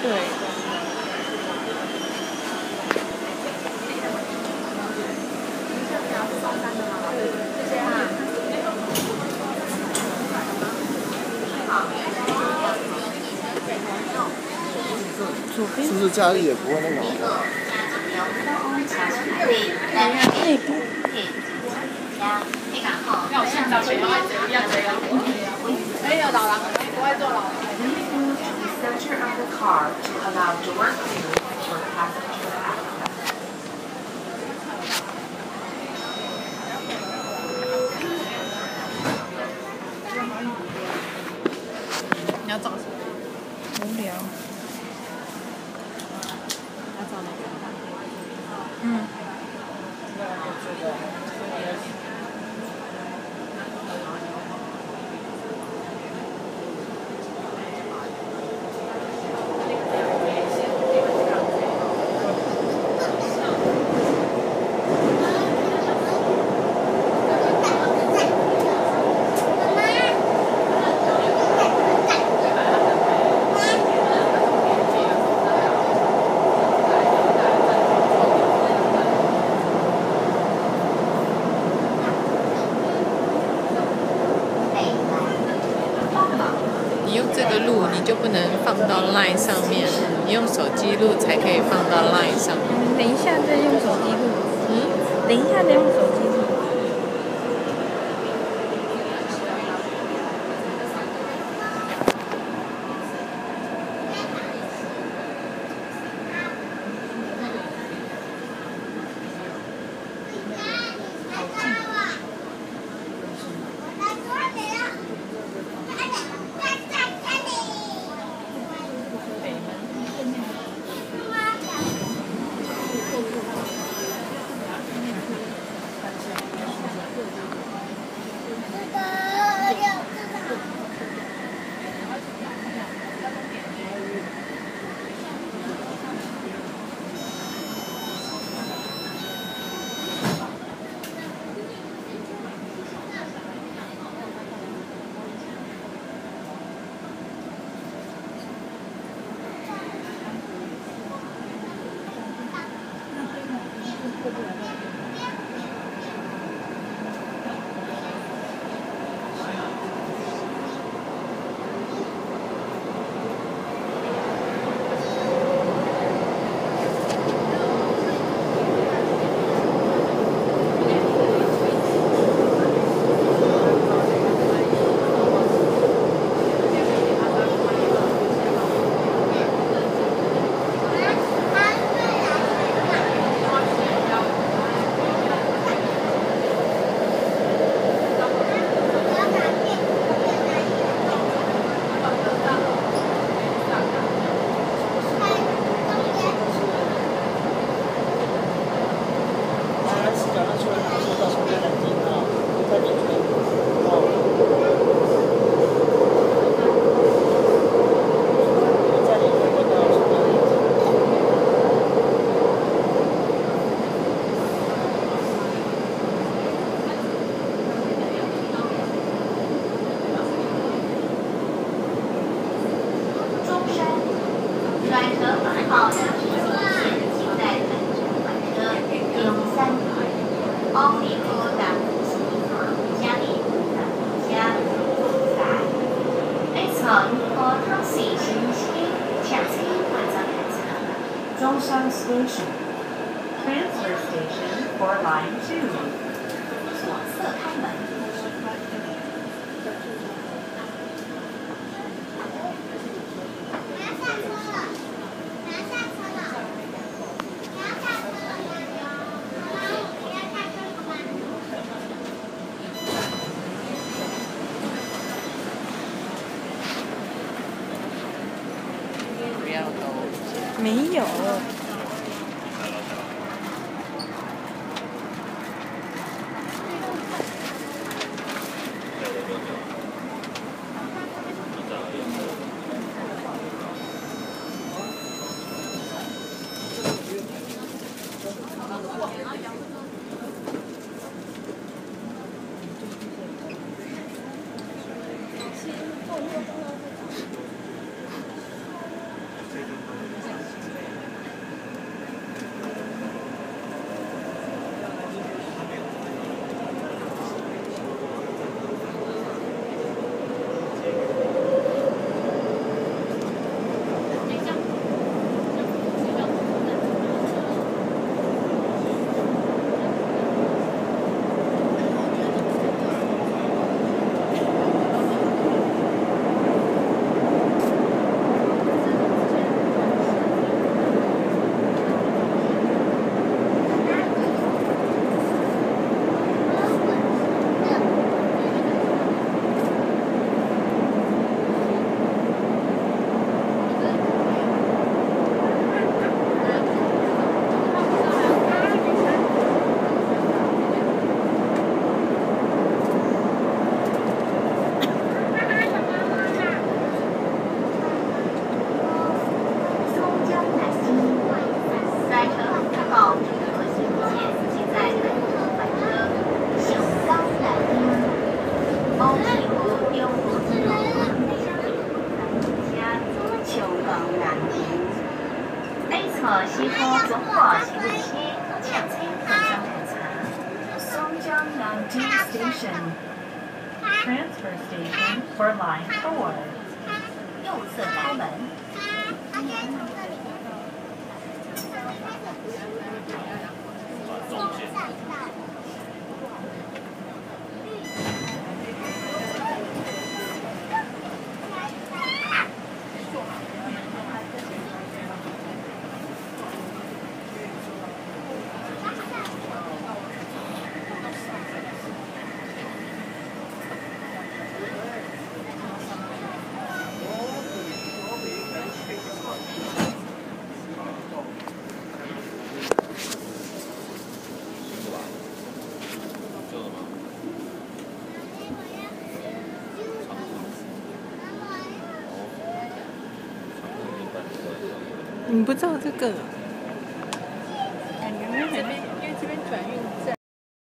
对。 是不是假日也不会那个？ 内部。 要现找谁？要谁啊？哎，有老人，不爱做老人。Center of the car to allow door clearance for passenger access. 你要找什么？无聊。要找哪个？嗯。你用这个录，你就不能放到 LINE 上面，你用手机录才可以放到 LINE 上面。 等一下再用手机录。等一下再用手机录。 Zhongshan Station, transfer station for Line 2. 左侧开门。 没有。 号西坡总号西路七，抢亲客商午餐。松江南京 Station Transfer Station for Line 4。右侧开门。 你不知道这个？ 感觉因为这边转运站。